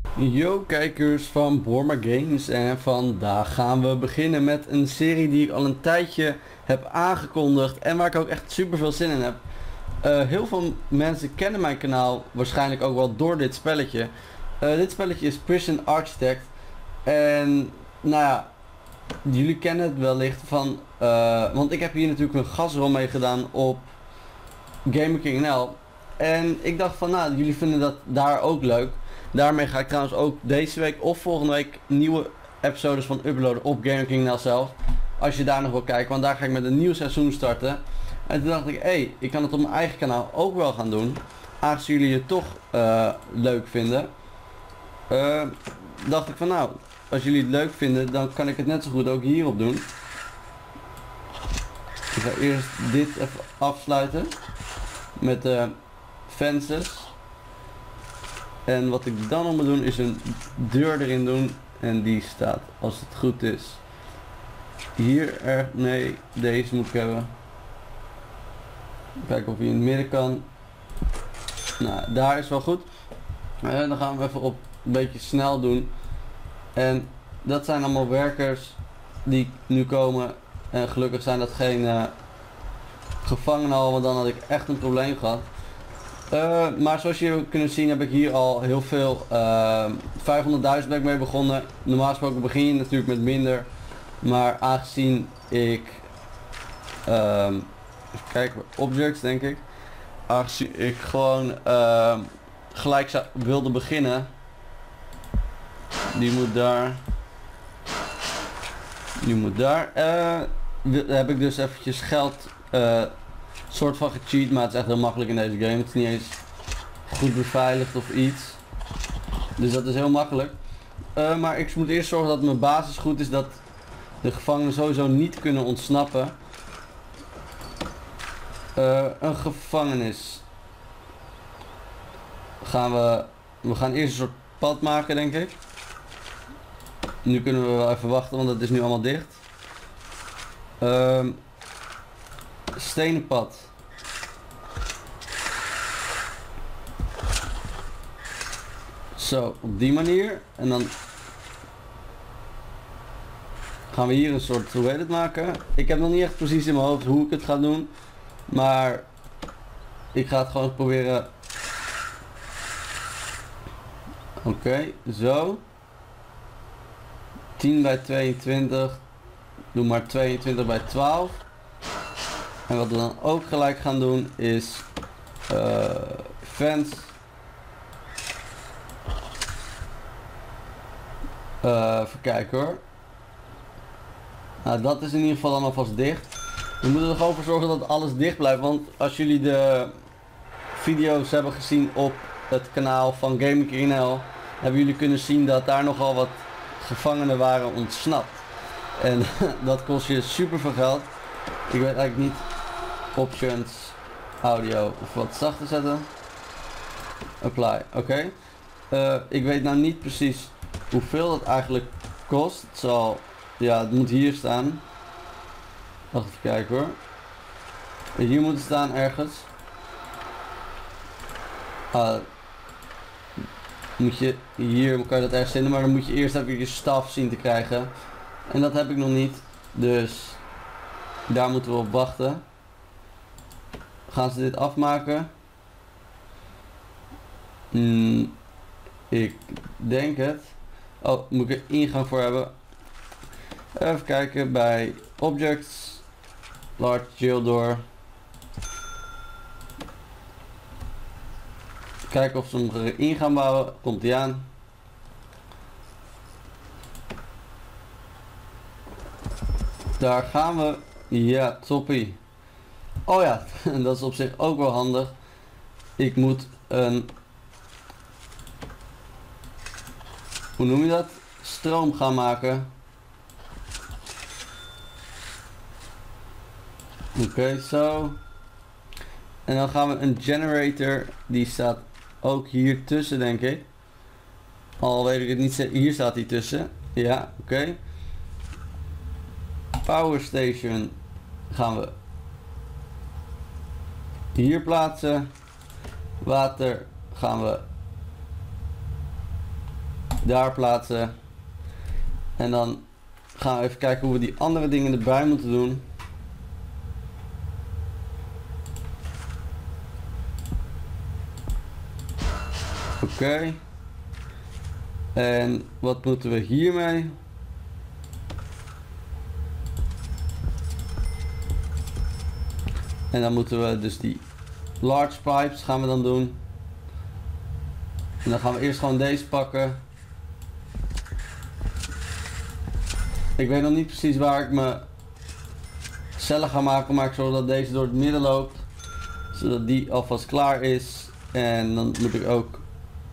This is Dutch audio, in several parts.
Yo kijkers van Borma Games, en vandaag gaan we beginnen met een serie die ik al een tijdje heb aangekondigd en waar ik ook echt super veel zin in heb. Heel veel mensen kennen mijn kanaal waarschijnlijk ook wel door dit spelletje. Dit spelletje is Prison Architect en nou ja, jullie kennen het wellicht van, want ik heb hier natuurlijk een gastrol mee gedaan op Gamer King NL. En ik dacht van nou, jullie vinden dat daar ook leuk. Daarmee ga ik trouwens ook deze week of volgende week nieuwe episodes van uploaden op Gamer King NL zelf. Als je daar nog wil kijken, want daar ga ik met een nieuw seizoen starten. En toen dacht ik, hé, ik kan het op mijn eigen kanaal ook wel gaan doen. Aangezien jullie het toch leuk vinden. Dacht ik van nou, als jullie het leuk vinden, dan kan ik het net zo goed ook hierop doen. Ik ga eerst dit even afsluiten. Met de fences. En wat ik dan nog moet doen is een deur erin doen. En die staat, als het goed is, hier nee, deze moet ik hebben. Kijken of hij in het midden kan. Nou, daar is wel goed. Dan gaan we even op een beetje snel doen. En dat zijn allemaal werkers die nu komen. En gelukkig zijn dat geen gevangenen al, want dan had ik echt een probleem gehad. Maar zoals jullie kunnen zien heb ik hier al heel veel, 500.000 ben ik mee begonnen. Normaal gesproken begin je natuurlijk met minder. Maar aangezien ik, even kijken, objects denk ik. Aangezien ik gewoon gelijk wilde beginnen. Die moet daar. Die moet daar. Heb ik dus eventjes geld soort van gecheat, maar het is echt heel makkelijk in deze game. Het is niet eens goed beveiligd of iets. Dus dat is heel makkelijk. Maar ik moet eerst zorgen dat mijn basis goed is, dat de gevangenen sowieso niet kunnen ontsnappen. Een gevangenis. We gaan eerst een soort pad maken denk ik. Nu kunnen we wel even wachten, want het is nu allemaal dicht. Stenen pad. Zo, op die manier. En dan gaan we hier een soort, hoe heet het, maken. Ik heb nog niet echt precies in mijn hoofd hoe ik het ga doen. Maar ik ga het gewoon proberen. Oké, zo. 10 bij 22. Doe maar 22 bij 12. En wat we dan ook gelijk gaan doen is fence. Even kijken hoor. Nou, dat is in ieder geval dan alvast dicht. We moeten er gewoon voor zorgen dat alles dicht blijft. Want als jullie de video's hebben gezien op het kanaal van Gaming King NL, hebben jullie kunnen zien dat daar nogal wat gevangenen waren ontsnapt. En dat kost je super veel geld. Ik weet eigenlijk niet. Options, audio of wat zachter zetten. Apply, oké. Ik weet nou niet precies hoeveel dat eigenlijk kost. Het zal, ja, het moet hier staan. Wacht even kijken hoor. Hier moet het staan ergens. Moet je hier, kan je dat ergens vinden, maar dan moet je eerst even je staf zien te krijgen. En dat heb ik nog niet. Dus daar moeten we op wachten. Gaan ze dit afmaken? Ik denk het. Oh, moet ik er ingang voor hebben? Even kijken bij Objects. Large jail door. Kijken of ze hem erin gaan bouwen. Komt die aan. Daar gaan we. Ja, toppie. Oh ja, dat is op zich ook wel handig. Ik moet een, hoe noem je dat? Stroom gaan maken. Oké, zo. En dan gaan we een generator, die staat ook hier tussen denk ik. Al weet ik het niet, hier staat die tussen. Ja, oké. Power station gaan we hier plaatsen. Water gaan we daar plaatsen. En dan gaan we even kijken hoe we die andere dingen erbij moeten doen. Oké. En wat moeten we hiermee? En dan moeten we dus die large pipes gaan we dan doen. En dan gaan we eerst gewoon deze pakken. Ik weet nog niet precies waar ik mijn cellen ga maken, maar ik zorg dat deze door het midden loopt. Zodat die alvast klaar is. En dan moet ik ook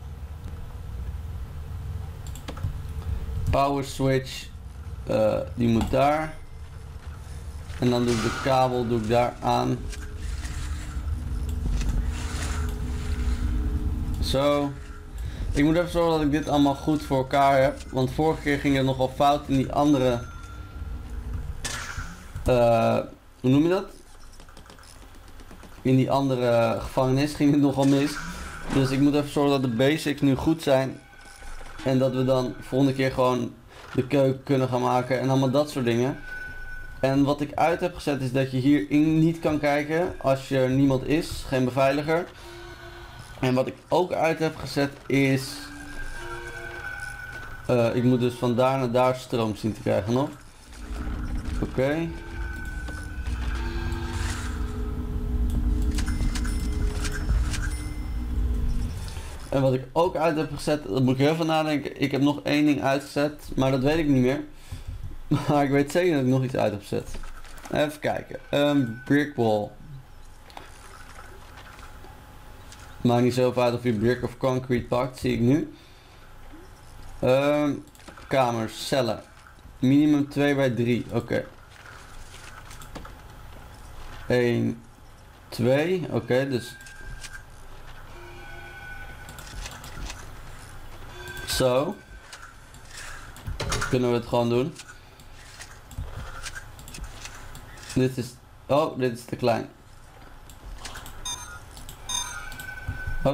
power switch, die moet daar. En dan doe ik de kabel daar aan. Zo. Ik moet even zorgen dat ik dit allemaal goed voor elkaar heb. Want vorige keer ging het nogal fout in die andere... hoe noem je dat? In die andere gevangenis ging het nogal mis. Dus ik moet even zorgen dat de basics nu goed zijn. En dat we dan volgende keer gewoon de keuken kunnen gaan maken en allemaal dat soort dingen. En wat ik uit heb gezet is dat je hierin niet kan kijken als er niemand is, geen beveiliger. En wat ik ook uit heb gezet is... ik moet dus van daar naar daar stroom zien te krijgen nog. Oké. En wat ik ook uit heb gezet, dat moet ik heel even nadenken. Ik heb nog één ding uitgezet, maar dat weet ik niet meer. Maar ik weet zeker dat ik nog iets uit heb gezet. Even kijken. Brick wall. Maakt niet zoveel uit of je brick of concrete pakt, zie ik nu. Kamers, cellen. Minimum 2 bij 3, oké. 1, 2, oké, dus... Zo. Kunnen we het gewoon doen. Dit is... Oh, dit is te klein. Oh.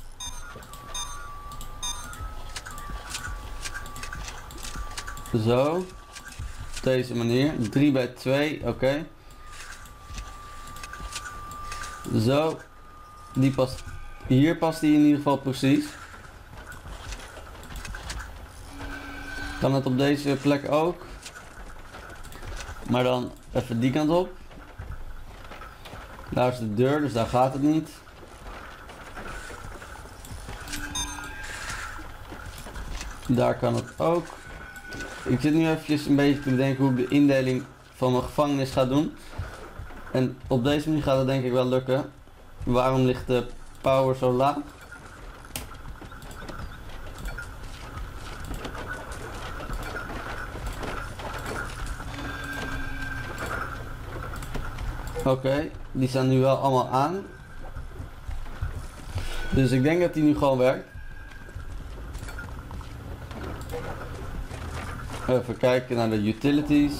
Zo. Op deze manier. 3 bij 2, oké. Zo. Die past... Hier past die in ieder geval precies. Kan het op deze plek ook. Maar dan even die kant op. Daar is de deur, dus daar gaat het niet. Daar kan het ook. Ik zit nu eventjes een beetje te bedenken hoe ik de indeling van mijn gevangenis ga doen. En op deze manier gaat het denk ik wel lukken. Waarom ligt de power zo laag? Oké, die staan nu wel allemaal aan. Dus ik denk dat die nu gewoon werkt. Even kijken naar de utilities.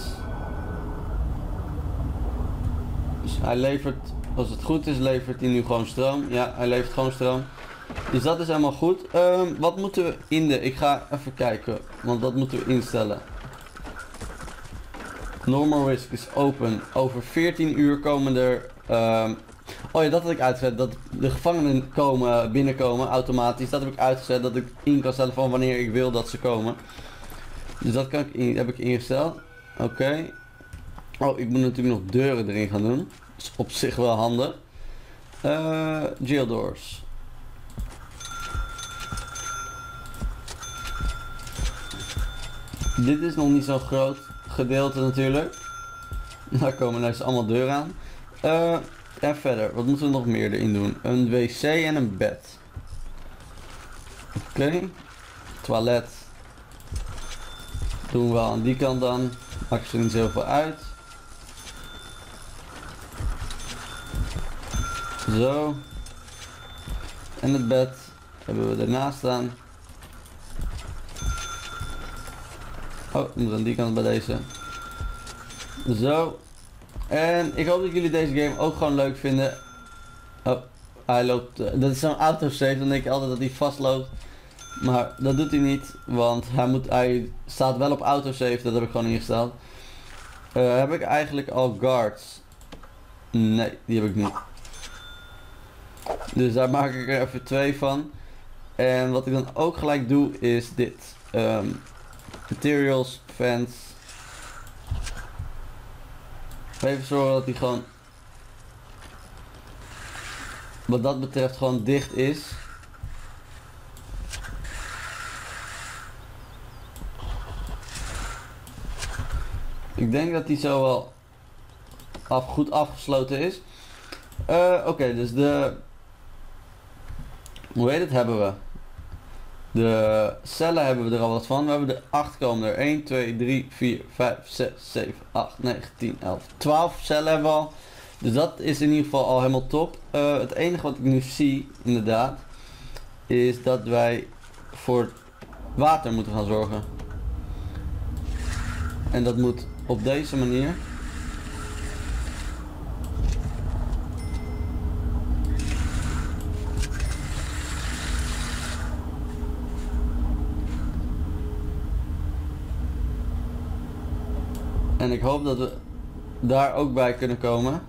Dus hij levert, als het goed is, levert hij nu gewoon stroom. Ja, hij levert gewoon stroom. Dus dat is helemaal goed. Wat moeten we in de... Ik ga even kijken, want dat moeten we instellen. Normal risk is open. Over 14 uur komen er... oh ja, dat had ik uitgezet. Dat de gevangenen binnenkomen automatisch. Dat heb ik uitgezet. Dat ik in kan stellen van wanneer ik wil dat ze komen. Dus dat kan ik heb ik ingesteld. Oké. Oh, ik moet natuurlijk nog deuren erin gaan doen. Dat is op zich wel handig. Jail doors. Dit is nog niet zo'n groot gedeelte natuurlijk. Daar komen dus allemaal deuren aan. En verder, wat moeten we nog meer erin doen? Een wc en een bed. Oké. Toilet. Doen we aan die kant dan. Maakt er niet zoveel uit. Zo. En het bed hebben we ernaast staan. Oh, ik moet aan die kant bij deze. Zo. En ik hoop dat jullie deze game ook gewoon leuk vinden. Oh, hij loopt. Dat is zo'n autosave, dan denk ik altijd dat hij vastloopt. Maar dat doet hij niet, want hij staat wel op autosave, dat heb ik gewoon ingesteld. Heb ik eigenlijk al guards? Nee, die heb ik niet. Dus daar maak ik er even 2 van. En wat ik dan ook gelijk doe is dit. Materials, fence. Even zorgen dat hij gewoon, wat dat betreft, gewoon dicht is. Ik denk dat die zo wel goed afgesloten is. Oké, dus hoe heet het, hebben we? De cellen hebben we er al wat van. We hebben er 8 komen er. 1, 2, 3, 4, 5, 6, 7, 8, 9, 10, 11, 12 cellen hebben we al. Dus dat is in ieder geval al helemaal top. Het enige wat ik nu zie, inderdaad, is dat wij voor water moeten gaan zorgen. En dat moet op deze manier. En ik hoop dat we daar ook bij kunnen komen.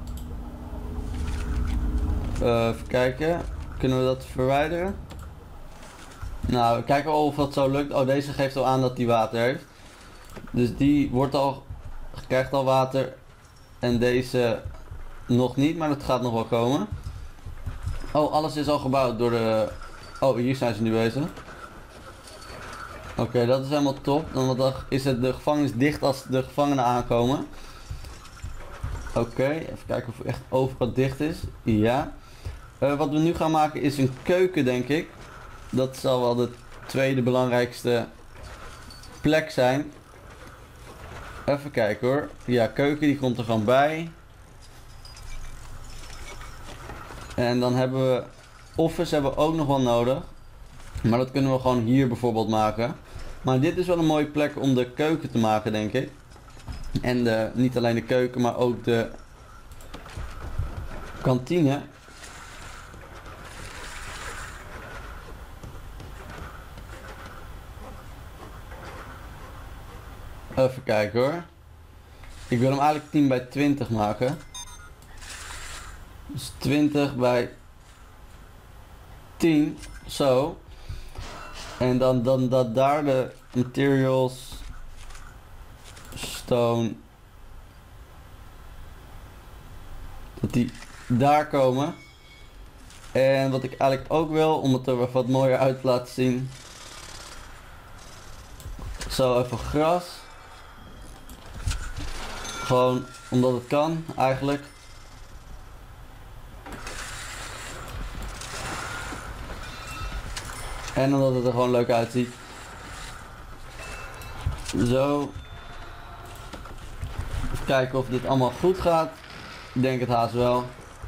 Even kijken. Kunnen we dat verwijderen? Nou, we kijken of dat zo lukt. Oh, deze geeft al aan dat die water heeft. Dus die krijgt al water. En deze nog niet, maar dat gaat nog wel komen. Oh, alles is al gebouwd door de... Oh, hier zijn ze nu bezig. Oké, dat is helemaal top. Dan is het de gevangenis dicht als de gevangenen aankomen. Oké, even kijken of het echt overal dicht is. Ja. Wat we nu gaan maken is een keuken, denk ik. Dat zal wel de tweede belangrijkste plek zijn. Even kijken hoor. Ja, keuken die komt er gewoon bij. En dan hebben we... Office hebben we ook nog wel nodig. Maar dat kunnen we gewoon hier bijvoorbeeld maken. Maar dit is wel een mooie plek om de keuken te maken, denk ik. En niet alleen de keuken, maar ook de kantine. Even kijken hoor. Ik wil hem eigenlijk 10 bij 20 maken. Dus 20 bij 10. Zo. En dan dat daar de materials, stone, dat die daar komen. En wat ik eigenlijk ook wil, om het er wat mooier uit te laten zien. Zo even gras. Gewoon omdat het kan eigenlijk. En omdat het er gewoon leuk uitziet. Zo. Even kijken of dit allemaal goed gaat. Ik denk het haast wel.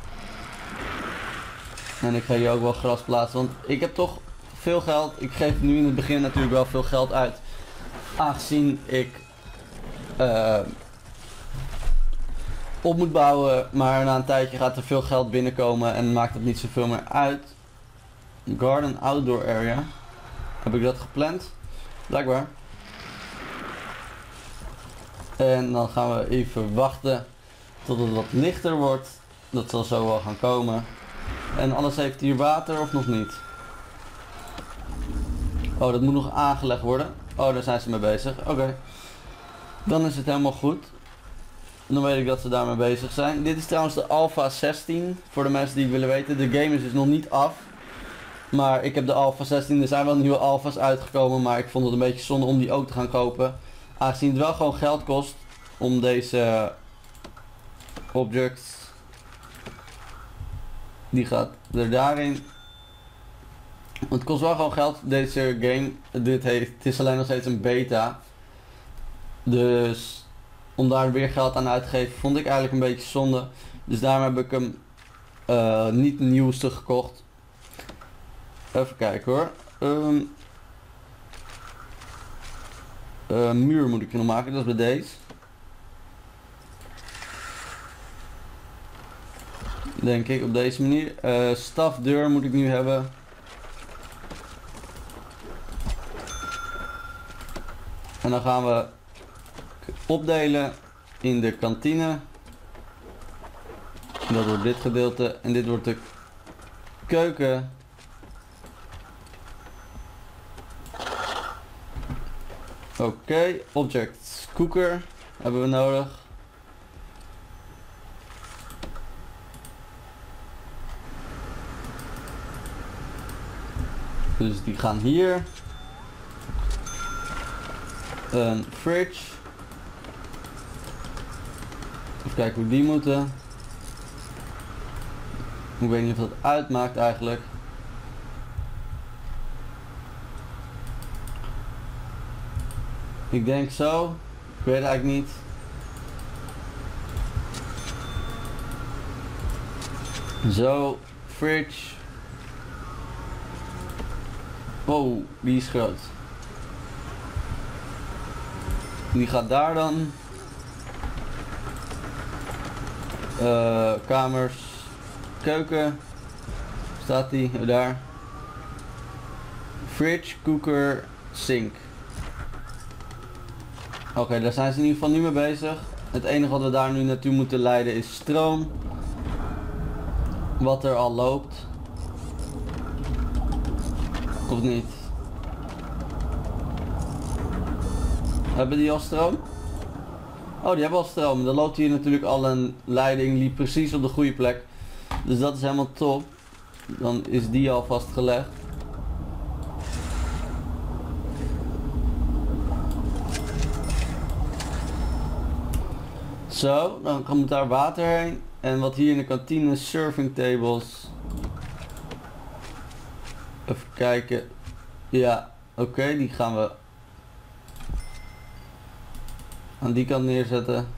En ik ga hier ook wel gras plaatsen. Want ik heb toch veel geld. Ik geef nu in het begin natuurlijk wel veel geld uit. Aangezien ik op moet bouwen. Maar na een tijdje gaat er veel geld binnenkomen. En maakt het niet zoveel meer uit. Garden outdoor area. Heb ik dat gepland? Blijkbaar. En dan gaan we even wachten tot het wat lichter wordt. Dat zal zo wel gaan komen. En alles heeft hier water of nog niet? Oh, dat moet nog aangelegd worden. Oh, daar zijn ze mee bezig. Oké. Dan is het helemaal goed. Dan weet ik dat ze daarmee bezig zijn. Dit is trouwens de Alpha 16. Voor de mensen die het willen weten. De game is dus nog niet af. Maar ik heb de Alpha 16. Er zijn wel nieuwe Alpha's uitgekomen. Maar ik vond het een beetje zonde om die ook te gaan kopen. Aangezien het wel gewoon geld kost. Om deze objects. Die gaat er daarin. Het kost wel gewoon geld. Deze game. Het is alleen nog steeds een beta. Dus om daar weer geld aan uit te geven vond ik eigenlijk een beetje zonde. Dus daarom heb ik hem niet de nieuwste gekocht. Even kijken hoor. Muur moet ik nog maken, dat is bij deze. Denk ik op deze manier. Stafdeur moet ik nu hebben. En dan gaan we opdelen in de kantine. Dat wordt dit gedeelte en dit wordt de keuken. Oké, object cooker hebben we nodig. Dus die gaan hier. Een fridge. Even kijken hoe die moeten. Ik weet niet of dat uitmaakt eigenlijk. Ik denk zo. Ik weet het eigenlijk niet. Zo, fridge. Wow, die is groot. Die gaat daar dan. Kamers, keuken. Staat die daar. Fridge, cooker, sink. Oké, daar zijn ze in ieder geval nu mee bezig. Het enige wat we daar nu naartoe moeten leiden is stroom. Wat er al loopt. Of niet? Hebben die al stroom? Oh, die hebben al stroom. Dan loopt hier natuurlijk al een leiding die precies op de goede plek. Dus dat is helemaal top. Dan is die al vastgelegd. Zo, dan komt daar water heen. En wat hier in de kantine, serving tables. Even kijken. Ja, oké, die gaan we aan die kant neerzetten.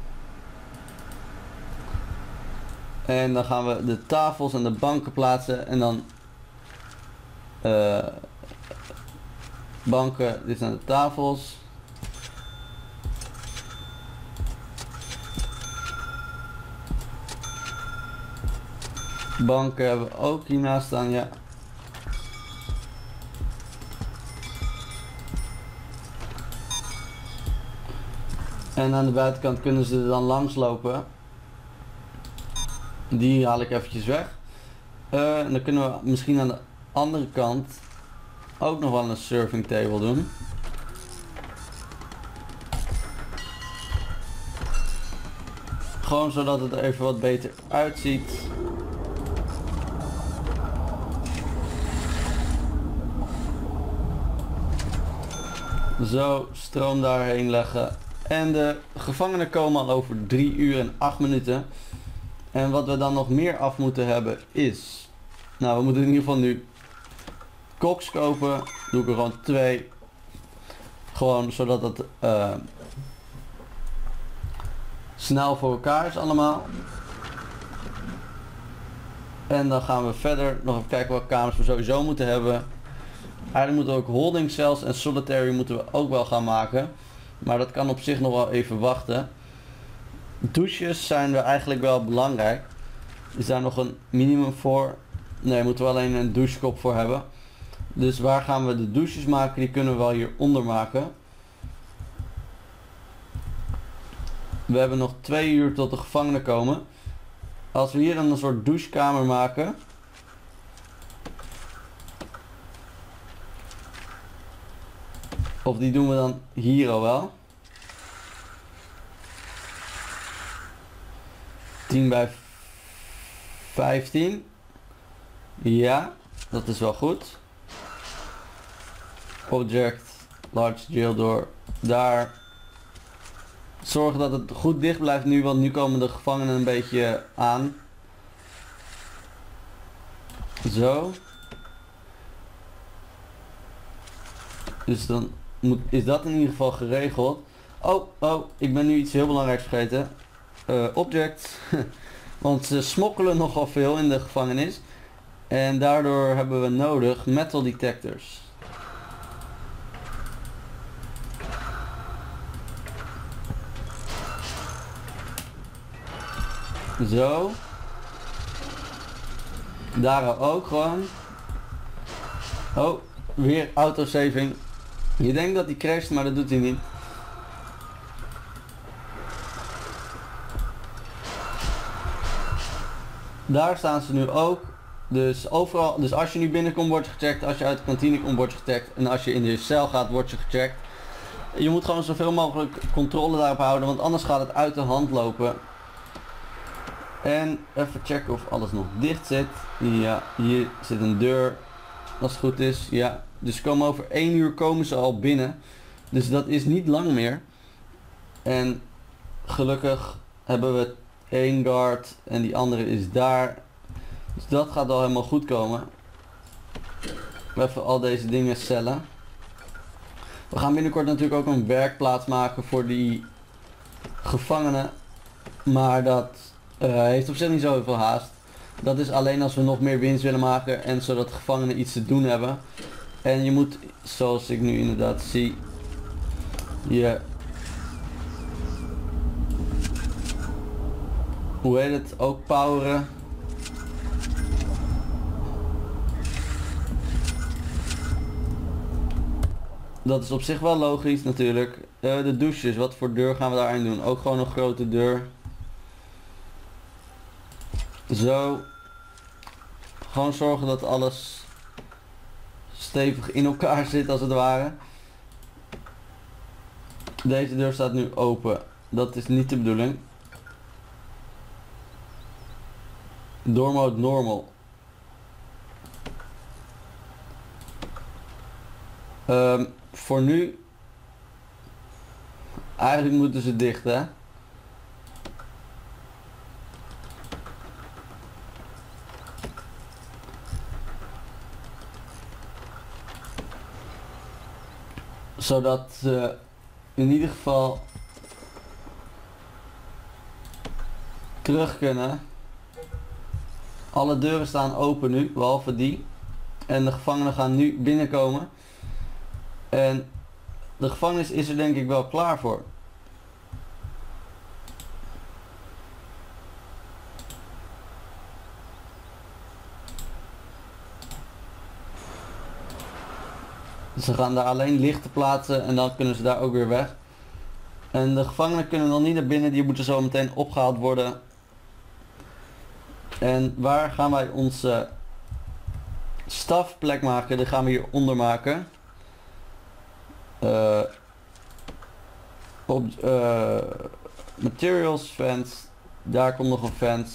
En dan gaan we de tafels en de banken plaatsen. En dan banken, dit zijn de tafels. Banken hebben we ook hiernaast staan, ja. En aan de buitenkant kunnen ze er dan langs lopen. Die haal ik eventjes weg. En dan kunnen we misschien aan de andere kant ook nog wel een serving table doen. Gewoon zodat het er even wat beter uitziet. Zo, stroom daarheen leggen. En de gevangenen komen al over 3 uur en 8 minuten. En wat we dan nog meer af moeten hebben is... Nou, we moeten in ieder geval nu koks kopen. Doe ik er gewoon 2. Gewoon zodat het snel voor elkaar is allemaal. En dan gaan we verder nog even kijken welke kamers we sowieso moeten hebben. Eigenlijk moeten we ook holding cells en solitary moeten we ook wel gaan maken. Maar dat kan op zich nog wel even wachten. Douches zijn we eigenlijk wel belangrijk. Is daar nog een minimum voor? Nee, moeten we alleen een douchekop voor hebben. Dus waar gaan we de douches maken? Die kunnen we wel hieronder maken. We hebben nog 2 uur tot de gevangenen komen. Als we hier dan een soort douchekamer maken. Of die doen we dan hier al wel. 10 bij 15. Ja, dat is wel goed. Object, large jail door daar. Zorg dat het goed dicht blijft nu, want nu komen de gevangenen een beetje aan. Zo. Dus dan is dat in ieder geval geregeld. Oh, ik ben nu iets heel belangrijks vergeten. Object. Want ze smokkelen nogal veel in de gevangenis. En daardoor hebben we nodig metal detectors. Zo. Daar ook gewoon. Oh, weer autosaving. Je denkt dat hij crasht, maar dat doet hij niet. Daar staan ze nu ook. Dus overal, dus als je nu binnenkomt wordt je gecheckt, als je uit de kantine komt wordt je gecheckt en als je in de cel gaat wordt je gecheckt. Je moet gewoon zoveel mogelijk controle daarop houden, want anders gaat het uit de hand lopen. En even checken of alles nog dicht zit. Ja, hier zit een deur. Als het goed is, ja. Dus komen over 1 uur komen ze al binnen. Dus dat is niet lang meer. En gelukkig hebben we 1 guard en die andere is daar. Dus dat gaat al helemaal goed komen. Even al deze dingen cellen. We gaan binnenkort natuurlijk ook een werkplaats maken voor die gevangenen. Maar dat heeft op zich niet zoveel haast. Dat is alleen als we nog meer winst willen maken en zodat de gevangenen iets te doen hebben. En je moet, zoals ik nu inderdaad zie, je, hoe heet het, ook poweren. Dat is op zich wel logisch natuurlijk. De douches, wat voor deur gaan we daarin doen? Ook gewoon een grote deur. Zo. Gewoon zorgen dat alles stevig in elkaar zit als het ware. Deze deur staat nu open. Dat is niet de bedoeling. Door mode normal. Voor nu. Eigenlijk moeten ze dicht, hè. Zodat ze in ieder geval terug kunnen. Alle deuren staan open nu, behalve die. En de gevangenen gaan nu binnenkomen. En de gevangenis is er denk ik wel klaar voor. Ze gaan daar alleen lichten plaatsen en dan kunnen ze daar ook weer weg. En de gevangenen kunnen nog niet naar binnen, die moeten zo meteen opgehaald worden. En waar gaan wij onze stafplek maken? Die gaan we hieronder maken. Op materials fence, daar komt nog een fence.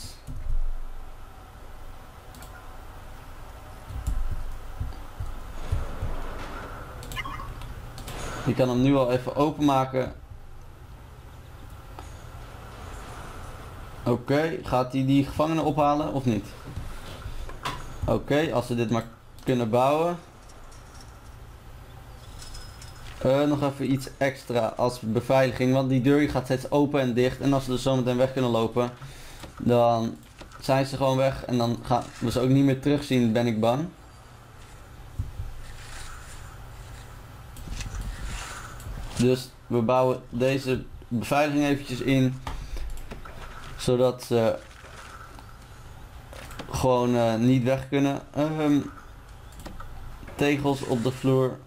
Je kan hem nu al even openmaken. Oké, gaat hij die gevangenen ophalen of niet? Oké, als we dit maar kunnen bouwen. Nog even iets extra als beveiliging, want die deur gaat steeds open en dicht. En als ze er zo meteen weg kunnen lopen, dan zijn ze gewoon weg. En dan gaan we ze ook niet meer terugzien, ben ik bang. Dus we bouwen deze beveiliging eventjes in. Zodat ze gewoon niet weg kunnen. Tegels op de vloer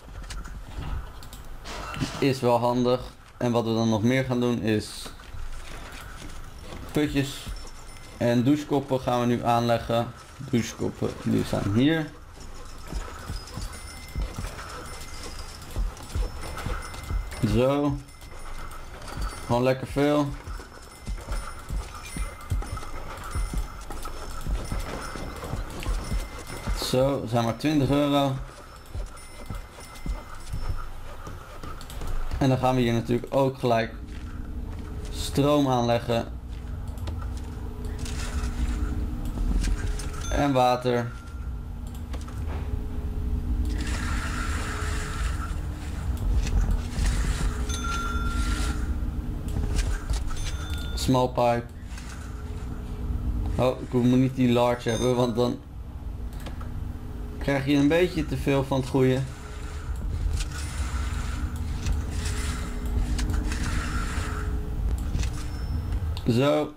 is wel handig. En wat we dan nog meer gaan doen is putjes en douchekoppen gaan we nu aanleggen. Douchekoppen die staan hier. Zo. Gewoon lekker veel. Zo, zijn maar 20 euro. En dan gaan we hier natuurlijk ook gelijk stroom aanleggen. En water. Small pipe. Oh, ik moet niet die large hebben, want dan krijg je een beetje te veel van het goede. Zo.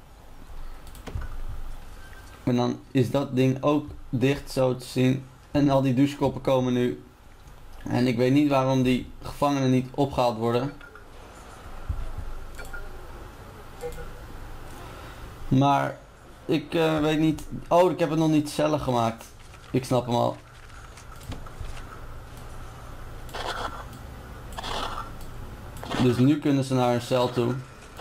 En dan is dat ding ook dicht zo te zien. En al die douchekoppen komen nu. En ik weet niet waarom die gevangenen niet opgehaald worden. Maar Ik weet niet. Oh, ik heb het nog niet zelf gemaakt. Ik snap hem al. Dus nu kunnen ze naar een cel toe.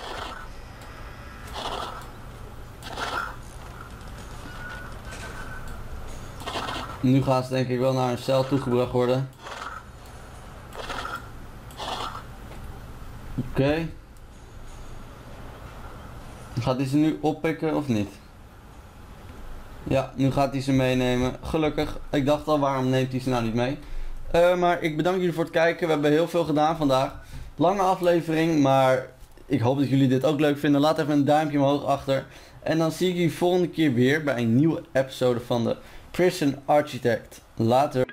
Nu gaan ze denk ik wel naar een cel toegebracht worden. Oké. Gaat hij ze nu oppikken of niet? Ja, nu gaat hij ze meenemen. Gelukkig. Ik dacht al, waarom neemt hij ze nou niet mee? Maar ik bedank jullie voor het kijken. We hebben heel veel gedaan vandaag. Lange aflevering, maar ik hoop dat jullie dit ook leuk vinden. Laat even een duimpje omhoog achter. En dan zie ik jullie volgende keer weer bij een nieuwe episode van de Prison Architect. Later.